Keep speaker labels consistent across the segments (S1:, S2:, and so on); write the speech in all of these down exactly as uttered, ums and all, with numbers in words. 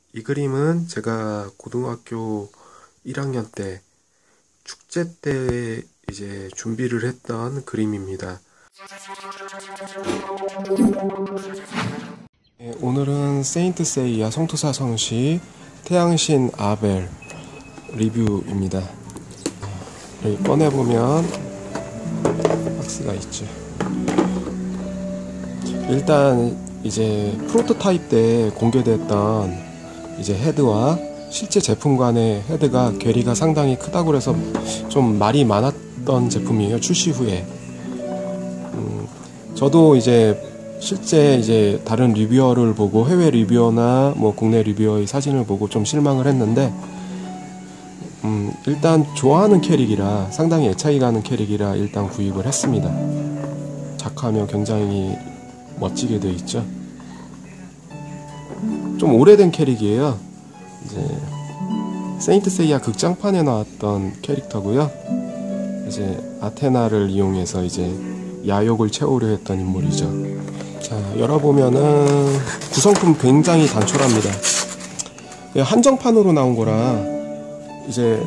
S1: 이 그림은 제가 고등학교 일 학년 때 축제 때 이제 준비를 했던 그림입니다. 네, 오늘은 세인트 세이야 성투사 성시 태양신 아벨 리뷰입니다. 여기 꺼내보면 박스가 있죠. 일단 이제 프로토타입 때 공개됐던 이제 헤드와 실제 제품 간의 헤드가 괴리가 상당히 크다고 해서 좀 말이 많았던 제품이에요. 출시 후에. 음, 저도 이제 실제 이제 다른 리뷰어를 보고 해외 리뷰어나 뭐 국내 리뷰어의 사진을 보고 좀 실망을 했는데, 음, 일단 좋아하는 캐릭이라 상당히 애착이 가는 캐릭이라 일단 구입을 했습니다. 작하며 굉장히 멋지게 되어 있죠. 좀 오래된 캐릭이에요. 이제 세인트 세이야 극장판에 나왔던 캐릭터고요. 이제 아테나를 이용해서 이제 야욕을 채우려 했던 인물이죠. 자, 열어보면은 구성품 굉장히 단촐합니다. 한정판으로 나온 거라 이제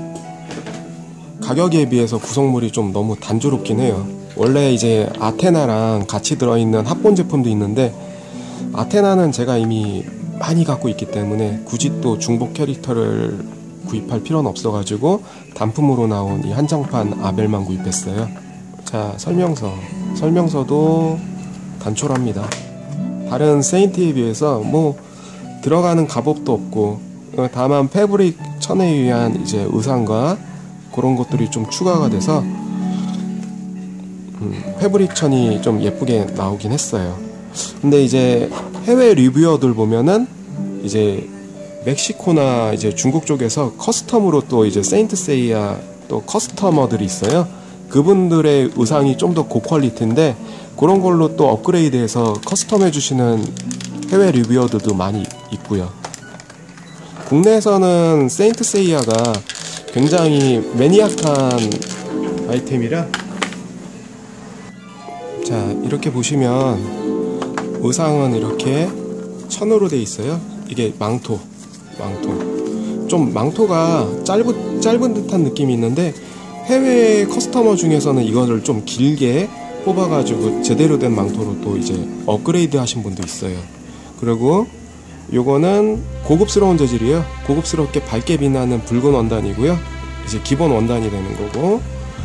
S1: 가격에 비해서 구성물이 좀 너무 단조롭긴 해요. 원래 이제 아테나랑 같이 들어있는 합본 제품도 있는데, 아테나는 제가 이미 많이 갖고 있기 때문에 굳이 또 중복 캐릭터를 구입할 필요는 없어가지고 단품으로 나온 이 한정판 아벨만 구입했어요. 자, 설명서. 설명서도 단촐합니다. 다른 세인트에 비해서 뭐 들어가는 갑옷도 없고, 다만 패브릭 천에 의한 이제 의상과 그런 것들이 좀 추가가 돼서 음, 패브릭 천이 좀 예쁘게 나오긴 했어요. 근데 이제 해외 리뷰어들 보면은 이제 멕시코나 이제 중국 쪽에서 커스텀으로 또 이제 세인트 세이야 또 커스터머들이 있어요. 그분들의 의상이 좀 더 고퀄리티인데 그런 걸로 또 업그레이드해서 커스텀 해주시는 해외 리뷰어들도 많이 있고요. 국내에서는 세인트 세이야가 굉장히 매니악한 아이템이라, 자, 이렇게 보시면 의상은 이렇게 천으로 돼 있어요. 이게 망토, 망토. 좀 망토가 짧은, 짧은 듯한 느낌이 있는데 해외 커스터머 중에서는 이거를 좀 길게 뽑아가지고 제대로 된 망토로 또 이제 업그레이드 하신 분도 있어요. 그리고 요거는 고급스러운 재질이에요. 고급스럽게 밝게 빛나는 붉은 원단이고요. 이제 기본 원단이 되는 거고,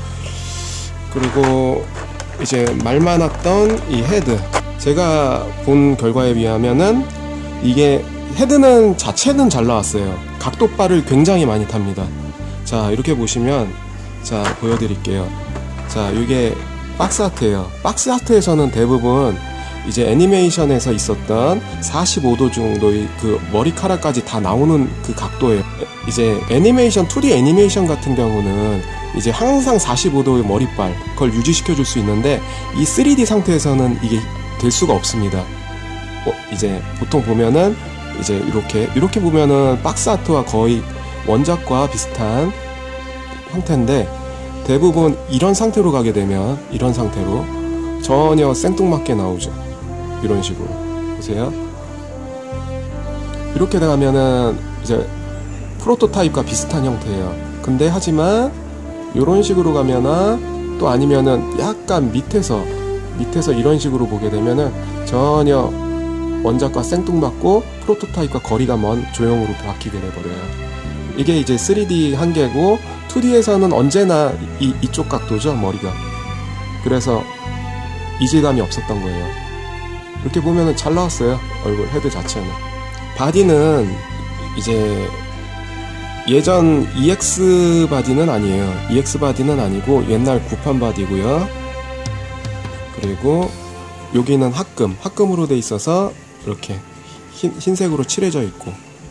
S1: 그리고 이제 말 많았던 이 헤드, 제가 본 결과에 비하면은 이게 헤드는 자체는 잘 나왔어요. 각도바를 굉장히 많이 탑니다. 자, 이렇게 보시면, 자, 보여드릴게요. 자, 이게 박스 아트예요. 박스 아트에서는 대부분 이제 애니메이션에서 있었던 사십오 도 정도의 그 머리카락까지 다 나오는 그 각도예요. 이제 애니메이션, 투디 애니메이션 같은 경우는 이제 항상 사십오 도의 머리빨 그걸 유지시켜 줄 수 있는데, 이 쓰리디 상태에서는 이게 될 수가 없습니다. 어, 이제 보통 보면은 이제 이렇게 이렇게 보면은 박스 아트와 거의 원작과 비슷한 형태인데, 대부분 이런 상태로 가게 되면 이런 상태로 전혀 생뚱맞게 나오죠. 이런 식으로 보세요. 이렇게 가면은 이제 프로토타입과 비슷한 형태예요. 근데 하지만 이런 식으로 가면은, 또 아니면은 약간 밑에서 밑에서 이런 식으로 보게 되면은 전혀 원작과 생뚱맞고 프로토타입과 거리가 먼 조형으로 바뀌게 돼버려요. 이게 이제 쓰리디 한계고, 투디에서는 언제나 이, 이쪽 각도죠, 머리가. 그래서 이질감이 없었던 거예요. 이렇게 보면은 잘 나왔어요, 얼굴 헤드 자체는. 바디는 이제 예전 이엑스 바디는 아니에요. 이엑스 바디는 아니고 옛날 구판 바디고요. 그리고 여기는 합금, 합금으로 돼 있어서 이렇게 흰, 흰색으로 칠해져 있고,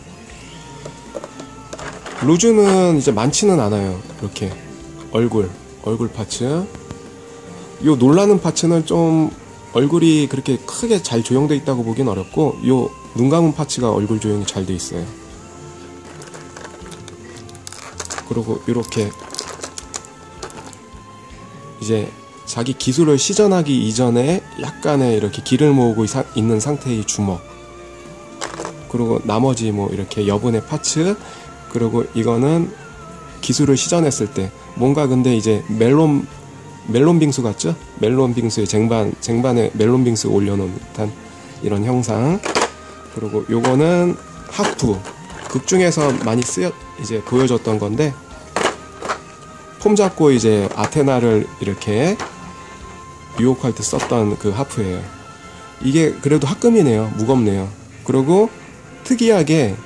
S1: 루즈는 이제 많지는 않아요. 이렇게 얼굴, 얼굴 파츠. 요 놀라는 파츠는 좀 얼굴이 그렇게 크게 잘 조형되어 있다고 보긴 어렵고, 요 눈 감은 파츠가 얼굴 조형이 잘 돼 있어요. 그리고 이렇게 이제 자기 기술을 시전하기 이전에 약간의 이렇게 기를 모으고 있는 상태의 주먹, 그리고 나머지 뭐 이렇게 여분의 파츠, 그리고 이거는 기술을 시전했을 때 뭔가 근데 이제 멜론 멜론 빙수 같죠? 멜론 빙수의 쟁반 쟁반에 멜론 빙수 올려놓은 듯한 이런 형상. 그리고 요거는 하프, 극 중에서 많이 쓰여 이제 보여줬던 건데, 폼 잡고 이제 아테나를 이렇게 유혹할 때 썼던 그 하프예요. 이게 그래도 합금이네요. 무겁네요. 그리고 특이하게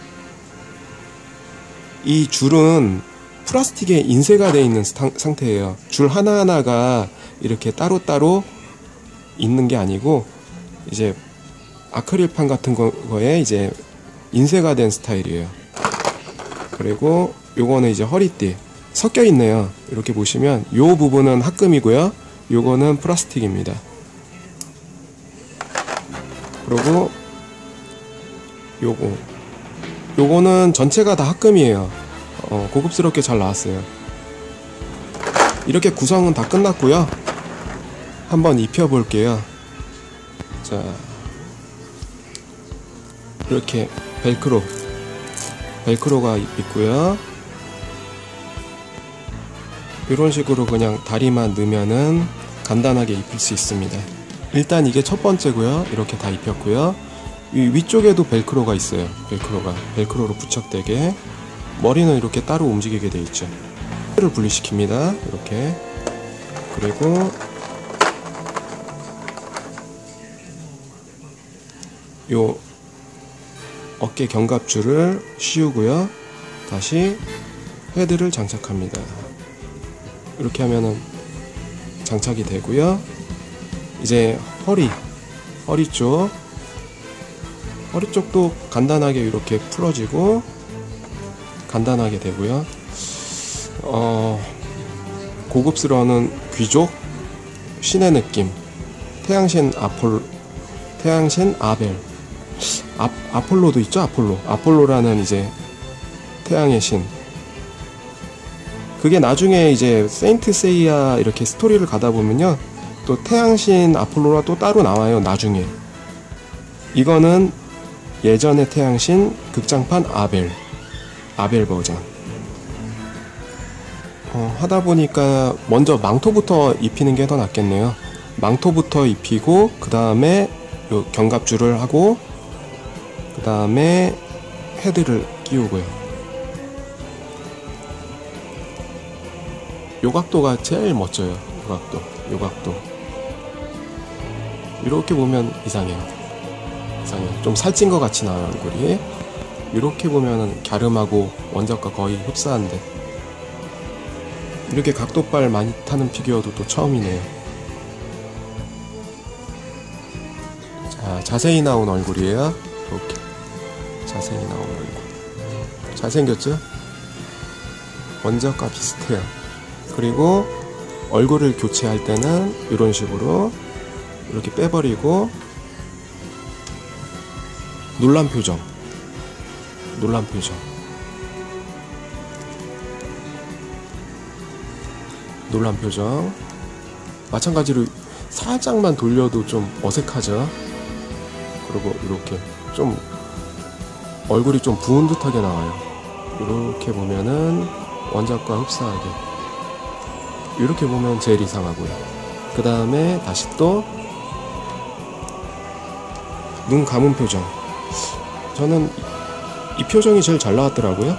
S1: 이 줄은 플라스틱에 인쇄가 되어 있는 상태예요. 줄 하나하나가 이렇게 따로따로 있는 게 아니고 이제 아크릴판 같은 거에 이제 인쇄가 된 스타일이에요. 그리고 요거는 이제 허리띠 섞여 있네요. 이렇게 보시면 요 부분은 합금이고요, 요거는 플라스틱입니다. 그리고 요거 요거는 전체가 다 합금이에요. 어, 고급스럽게 잘 나왔어요. 이렇게 구성은 다 끝났고요. 한번 입혀 볼게요. 자, 이렇게 벨크로 벨크로가 있고요. 이런 식으로 그냥 다리만 넣으면은 간단하게 입힐 수 있습니다. 일단 이게 첫 번째고요. 이렇게 다 입혔고요. 이 위쪽에도 벨크로가 있어요. 벨크로가 벨크로로 부착되게. 머리는 이렇게 따로 움직이게 되어 있죠. 를 분리시킵니다. 이렇게. 그리고 요 어깨 견갑줄을 씌우고요. 다시 헤드를 장착합니다. 이렇게 하면은 장착이 되고요. 이제 허리 허리 쪽 허리 쪽도 간단하게 이렇게 풀어지고 간단하게 되고요. 어, 고급스러운 귀족 신의 느낌. 태양신 아폴 태양신 아벨 아, 아폴로도 있죠. 아폴로 아폴로라는 이제 태양의 신. 그게 나중에 이제 세인트 세이야 이렇게 스토리를 가다 보면요, 또 태양신 아폴로가 또 따로 나와요. 나중에. 이거는 예전의 태양신 극장판 아벨 아벨 버전. 어, 하다 보니까 먼저 망토부터 입히는 게 더 낫겠네요. 망토부터 입히고 그 다음에 요 견갑줄을 하고 그 다음에 헤드를 끼우고요. 요 각도가 제일 멋져요. 요 각도, 요 각도. 이렇게 보면 이상해요. 이상해요. 좀 살찐 것 같이 나와요, 얼굴이. 이렇게 보면은 갸름하고 원작과 거의 흡사한데, 이렇게 각도빨 많이 타는 피규어도 또 처음이네요. 자, 자세히 나온 얼굴이에요. 이렇게 자세히 나온 얼굴. 잘생겼죠? 원작과 비슷해요. 그리고 얼굴을 교체할 때는 이런 식으로 이렇게 빼버리고 놀란 표정 놀란 표정 놀란 표정 마찬가지로 살짝만 돌려도 좀 어색하죠. 그리고 이렇게 좀 얼굴이 좀 부은 듯하게 나와요. 이렇게 보면은 원작과 흡사하게. 이렇게 보면 제일 이상하고요. 그 다음에 다시 또 눈 감은 표정. 저는 이 표정이 제일 잘 나왔더라고요.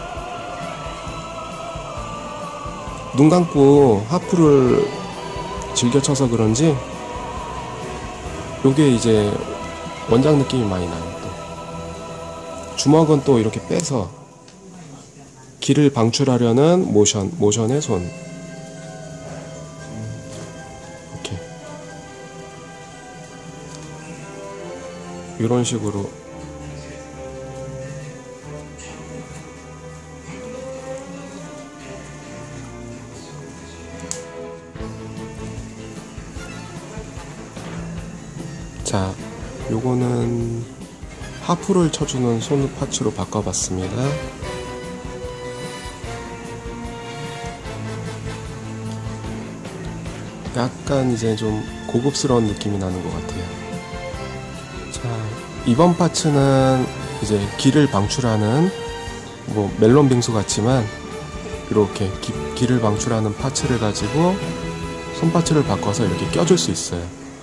S1: 눈 감고 하프를 즐겨 쳐서 그런지 요게 이제 원작 느낌이 많이 나요. 또 주먹은 또 이렇게 빼서 기를 방출하려는 모션, 모션의 손. 이렇게 이런 식으로 자, 요거는 하프를 쳐주는 손 파츠로 바꿔봤습니다. 약간 이제 좀 고급스러운 느낌이 나는 것 같아요. 자, 이번 파츠는 이제 기를 방출하는 뭐 멜론 빙수 같지만 이렇게 기, 기를 방출하는 파츠를 가지고 손파츠를 바꿔서 이렇게 껴줄 수 있어요.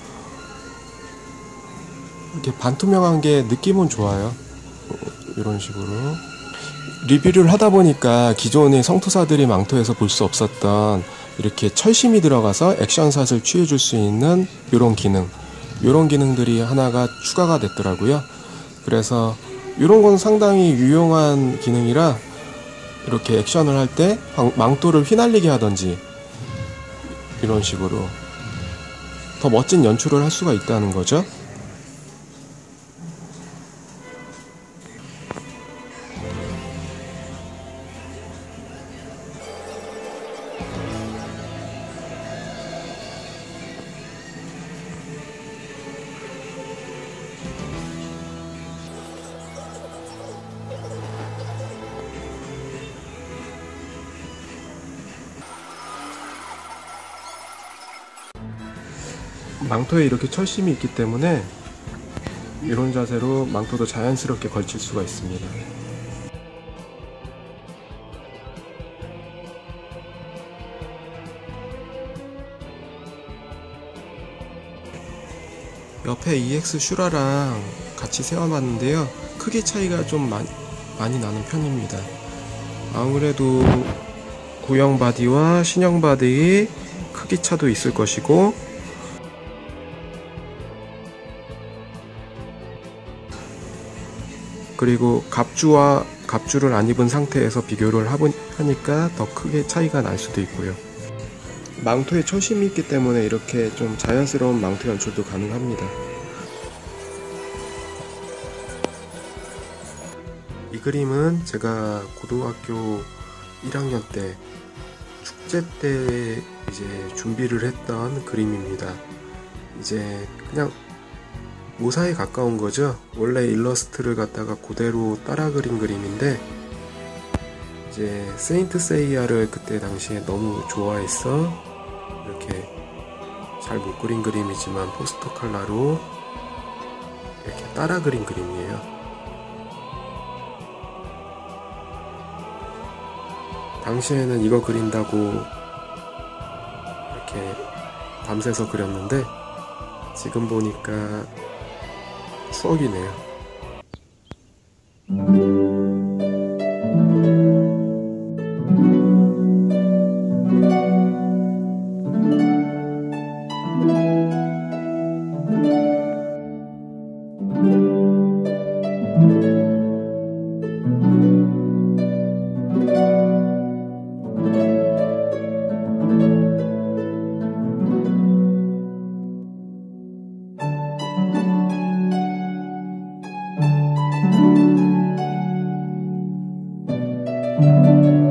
S1: 이렇게 반투명한 게 느낌은 좋아요. 이런 식으로 리뷰를 하다 보니까 기존의 성투사들이 망토에서 볼 수 없었던 이렇게 철심이 들어가서 액션샷을 취해줄 수 있는 이런 기능, 이런 기능들이 하나가 추가가 됐더라고요. 그래서 이런 건 상당히 유용한 기능이라 이렇게 액션을 할 때 망토를 휘날리게 하던지 이런 식으로 더 멋진 연출을 할 수가 있다는 거죠. 망토에 이렇게 철심이 있기 때문에 이런 자세로 망토도 자연스럽게 걸칠 수가 있습니다. 옆에 이엑스 슈라랑 같이 세워봤는데요, 크기 차이가 좀 많이, 많이 나는 편입니다. 아무래도 구형 바디와 신형 바디의 크기 차도 있을 것이고, 그리고 갑주와 갑주를 안 입은 상태에서 비교를 하니까 더 크게 차이가 날 수도 있고요. 망토에 철심이 있기 때문에 이렇게 좀 자연스러운 망토 연출도 가능합니다. 이 그림은 제가 고등학교 일 학년 때 축제 때 이제 준비를 했던 그림입니다. 이제 그냥 모사에 가까운 거죠. 원래 일러스트를 갖다가 그대로 따라 그린 그림인데, 이제 세인트 세이야를 그때 당시에 너무 좋아했어 이렇게 잘 못 그린 그림이지만 포스터 컬러로 이렇게 따라 그린 그림이에요. 당시에는 이거 그린다고 이렇게 밤새서 그렸는데 지금 보니까 추억이네요.
S2: Thank you.